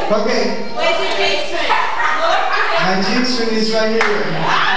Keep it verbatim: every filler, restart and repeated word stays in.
Okay. Where's your G string? My G string is right here.